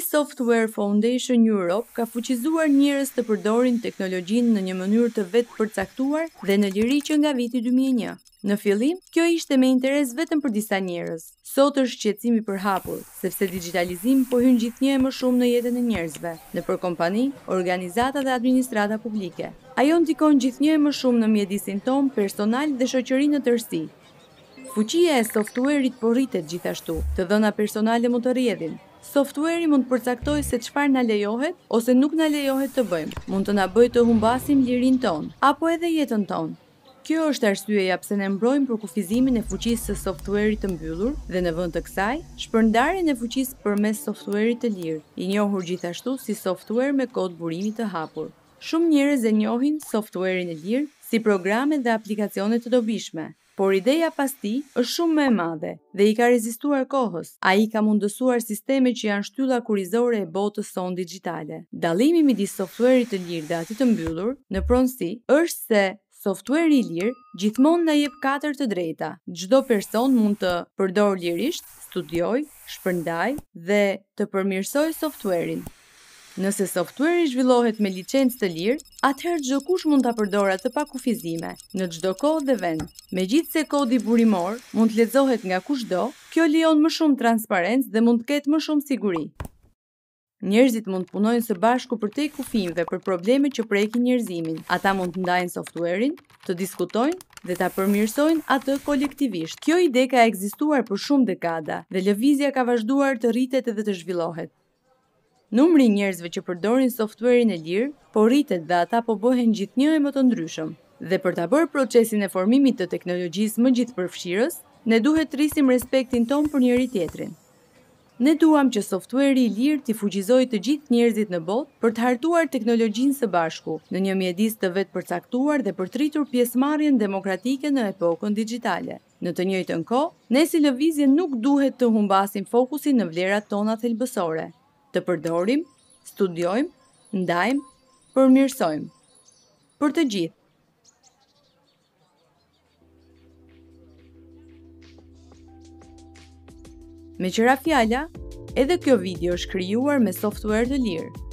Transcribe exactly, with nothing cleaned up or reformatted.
Software Foundation Europe ka fuqizuar njerëz të përdorin teknologjinë në një mënyrë të vetë përcaktuar dhe në liri që nga viti dy mijë e një. Në fillim, kjo ishte me interes vetëm për disa njerëz. Sot është shqetësim i përhapur, sepse digitalizimi po hyn gjithnjë e më shumë në jetën e njerëzve, nëpër kompani, organizata dhe administrata publike. Ajo ndikon gjithnjë e më shumë në mjedisin ton personal dhe shoqërinë në tërësi. Fuqia e software-it po rritet gjithashtu, të dhëna personale mund të rrjedhin. Software-i mund të përcaktojë se çfarë na lejohet ose nuk na lejohet të bëjmë. Mund të na bëjë të humbasim lirinë tonë, apo edhe jetën tonë. Kjo është arsyeja pse ne mbrojmë për kufizimin e fuqisë së software-it të mbyllur dhe në vend të kësaj, shpërndarjen e fuqisë përmes software-it të lirë, i njohur gjithashtu si software me kod burimi të hapur. Shumë njerëz e njohin software-in e lirë si programe dhe aplikacione të dobishme. Por ideja pas tij është shumë më e madhe dhe i ka rezistuar kohës. Ai ka mundësuar sisteme që janë shtylla kurizore e botës sonë digjitale. Dallimi midis software-it të lirë dhe atij të mbyllur, në pronësi, është se software-i i lirë gjithmonë na jep katër të drejta. Çdo person mund të përdorë lirisht, studiojë, shpërndajë dhe të përmirësojë software-in. Nëse software-i zhvillohet me licencë të lirë, atëherë çdo kush mund ta përdorë atë pa kufizime, në çdo kohë dhe vend. Megjithse kodi burimor mund të lexohet nga kushdo, kjo lejon më shumë transparencë dhe mund të ketë më shumë siguri. Njerëzit mund të punojnë së bashku përtej kufijve për problemet që prekin njerëzimin. Ata mund të ndajnë software-in, të diskutojnë dhe ta përmirësojnë atë kolektivisht. Kjo ide ka ekzistuar për shumë dekada dhe lëvizja ka vazhduar të rritet edhe të zhvillohet. Numri i njerëzve që përdorin software-in e lirë po rritet dhe ata po bëhen gjithnjë e më të ndryshëm. Dhe për ta bërë procesin e formimit të teknologjisë më gjithëpërfshirës, ne duhet të rrisim respektin ton për njëri tjetrin. Ne duam që software-i i lirë t'i fuqizojë të gjithë njerëzit në botë për të hartuar teknologjinë së bashku në një mjedis të vetë përcaktuar dhe për të rritur pjesëmarrjen demokratike në epokën digjitale. Në të njëjtën kohë, ne si lëvizje nuk duhet të humbasim fokusin në vlerat tona thelbësore. Të përdorim, studiojmë, ndajmë, përmirësojmë. Për të gjithë. Me qëra fjala, edhe kjo video është krijuar me software të lirë.